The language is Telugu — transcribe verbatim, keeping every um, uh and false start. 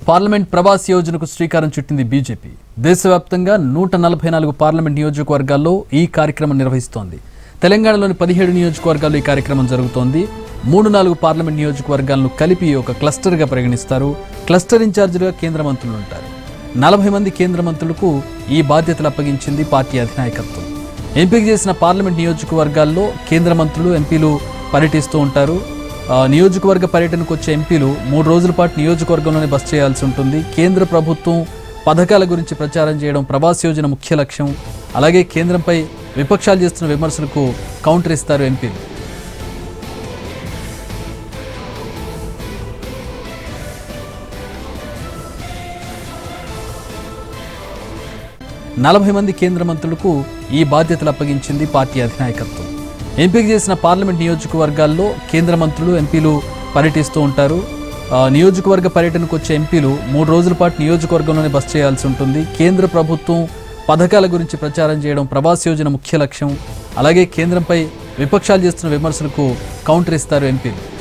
పార్లమెంట్ ప్రవాస్ యోజనకు శ్రీకారం చుట్టింది బీజేపీ. దేశవ్యాప్తంగా నూట నలభై నాలుగు పార్లమెంట్ నియోజకవర్గాల్లో ఈ కార్యక్రమం నిర్వహిస్తోంది. తెలంగాణలోని పదిహేడు నియోజకవర్గాల్లో ఈ కార్యక్రమం జరుగుతోంది. మూడు నాలుగు పార్లమెంట్ నియోజకవర్గాలను కలిపి ఒక క్లస్టర్గా పరిగణిస్తారు. క్లస్టర్ ఇన్ఛార్జిగా కేంద్ర మంత్రులు ఉంటారు. నలభై మంది కేంద్ర మంత్రులకు ఈ బాధ్యతలు అప్పగించింది పార్టీ అధినాయకత్వం. ఎంపిక చేసిన పార్లమెంట్ నియోజకవర్గాల్లో కేంద్ర మంత్రులు, ఎంపీలు పర్యటిస్తూ ఉంటారు. నియోజకవర్గ పర్యటనకు వచ్చే ఎంపీలు మూడు రోజుల పాటు నియోజకవర్గంలోనే బస చేయాల్సి ఉంటుంది. కేంద్ర ప్రభుత్వం పథకాల గురించి ప్రచారం చేయడం ప్రవాస్ యోజన ముఖ్య లక్ష్యం. అలాగే కేంద్రంపై విపక్షాలు చేస్తున్న విమర్శలకు కౌంటర్ ఇస్తారు ఎంపీలు. నలభై మంది కేంద్ర మంత్రులకు ఈ బాధ్యతలు అప్పగించింది పార్టీ అధినాయకత్వం. ఎంపిక చేసిన పార్లమెంట్ నియోజకవర్గాల్లో కేంద్ర మంత్రులు, ఎంపీలు పర్యటిస్తూ ఉంటారు. నియోజకవర్గ పర్యటనకు వచ్చే ఎంపీలు మూడు రోజుల పాటు నియోజకవర్గంలోనే బస చేయాల్సి ఉంటుంది. కేంద్ర ప్రభుత్వం పథకాల గురించి ప్రచారం చేయడం ప్రవాస్ యోజన ముఖ్య లక్ష్యం. అలాగే కేంద్రంపై విపక్షాలు చేస్తున్న విమర్శలకు కౌంటర్ ఇస్తారు ఎంపీలు.